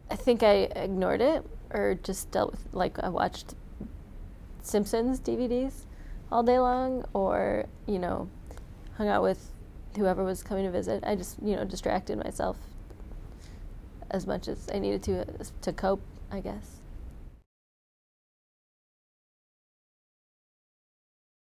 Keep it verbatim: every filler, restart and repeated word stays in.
I think I ignored it or just dealt with, like, I watched Simpsons D V Ds all day long, or, you know, hung out with whoever was coming to visit. I just, you know, distracted myself as much as I needed to to cope, I guess.